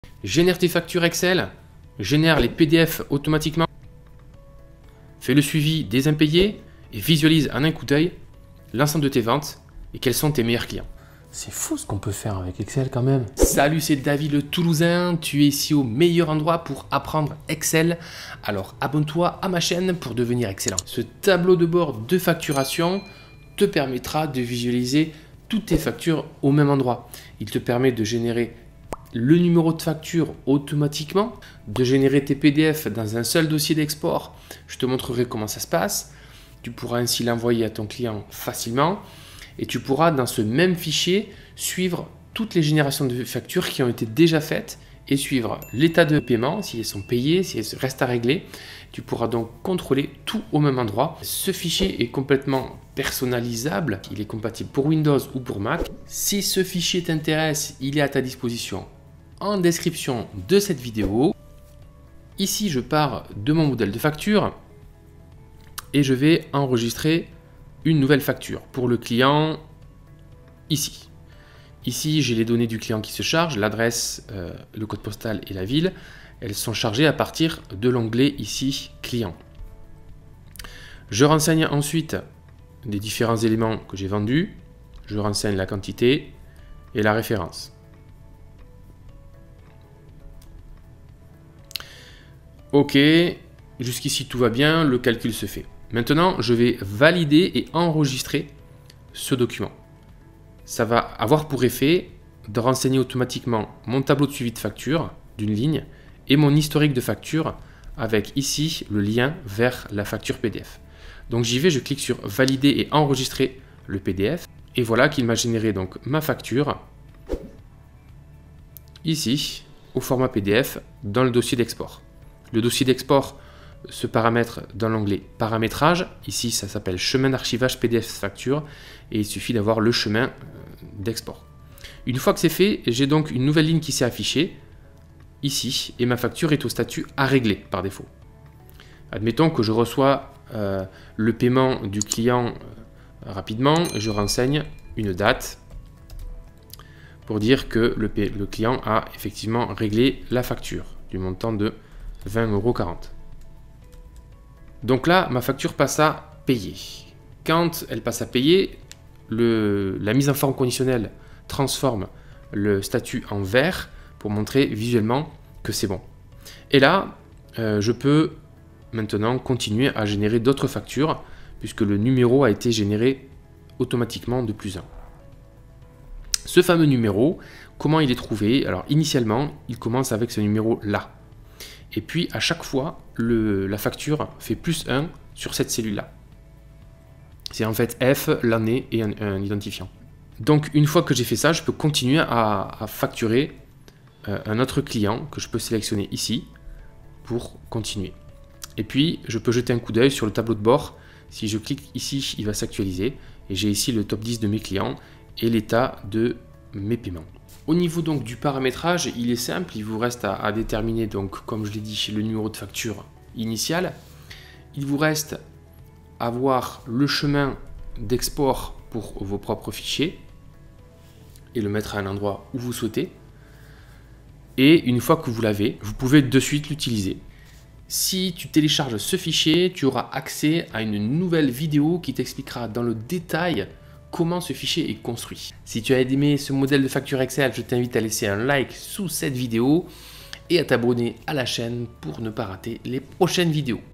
Génère tes factures Excel, génère les PDF automatiquement, fais le suivi des impayés et visualise en un coup d'œil l'ensemble de tes ventes et quels sont tes meilleurs clients. C'est fou ce qu'on peut faire avec Excel quand même. Salut, c'est David le Toulousain, tu es ici au meilleur endroit pour apprendre Excel. Alors abonne-toi à ma chaîne pour devenir excellent. Ce tableau de bord de facturation te permettra de visualiser toutes tes factures au même endroit. Il te permet de générer le numéro de facture automatiquement, de générer tes PDF dans un seul dossier d'export. Je te montrerai comment ça se passe. Tu pourras ainsi l'envoyer à ton client facilement. Et tu pourras dans ce même fichier suivre toutes les générations de factures qui ont été déjà faites et suivre l'état de paiement, si elles sont payées, si elles restent à régler. Tu pourras donc contrôler tout au même endroit. Ce fichier est complètement personnalisable. Il est compatible pour Windows ou pour Mac. Si ce fichier t'intéresse, il est à ta disposition en description de cette vidéo. Ici, je pars de mon modèle de facture et je vais enregistrer une nouvelle facture pour le client ici. Ici, j'ai les données du client qui se chargent, l'adresse, le code postal et la ville. Elles sont chargées à partir de l'onglet ici client. Je renseigne ensuite des différents éléments que j'ai vendus. Je renseigne la quantité et la référence. Ok, jusqu'ici tout va bien, le calcul se fait. Maintenant, je vais valider et enregistrer ce document. Ça va avoir pour effet de renseigner automatiquement mon tableau de suivi de facture d'une ligne et mon historique de facture avec ici le lien vers la facture PDF. Donc j'y vais, je clique sur valider et enregistrer le PDF et voilà qu'il m'a généré donc ma facture ici au format PDF dans le dossier d'export. Le dossier d'export se paramètre dans l'onglet paramétrage. Ici, ça s'appelle chemin d'archivage PDF facture et il suffit d'avoir le chemin d'export. Une fois que c'est fait, j'ai donc une nouvelle ligne qui s'est affichée ici et ma facture est au statut à régler par défaut. Admettons que je reçois le paiement du client rapidement, je renseigne une date pour dire que le client a effectivement réglé la facture du montant de 20,40 €. Donc là, ma facture passe à payer. Quand elle passe à payer, la mise en forme conditionnelle transforme le statut en vert pour montrer visuellement que c'est bon. Et là, je peux maintenant continuer à générer d'autres factures puisque le numéro a été généré automatiquement de +1. Ce fameux numéro, comment il est trouvé? Alors initialement, il commence avec ce numéro-là. Et puis à chaque fois, la facture fait +1 sur cette cellule-là. C'est en fait F, l'année et un identifiant. Donc une fois que j'ai fait ça, je peux continuer à facturer un autre client que je peux sélectionner ici pour continuer. Et puis je peux jeter un coup d'œil sur le tableau de bord. Si je clique ici, il va s'actualiser. Et j'ai ici le top 10 de mes clients et l'état de mes paiements. Au niveau donc du paramétrage, il est simple, il vous reste à déterminer, donc comme je l'ai dit, chez le numéro de facture initial. Il vous reste à voir le chemin d'export pour vos propres fichiers et le mettre à un endroit où vous souhaitez. Et une fois que vous l'avez, vous pouvez de suite l'utiliser. Si tu télécharges ce fichier, tu auras accès à une nouvelle vidéo qui t'expliquera dans le détail comment ce fichier est construit. Si tu as aimé ce modèle de facture Excel, je t'invite à laisser un like sous cette vidéo et à t'abonner à la chaîne pour ne pas rater les prochaines vidéos.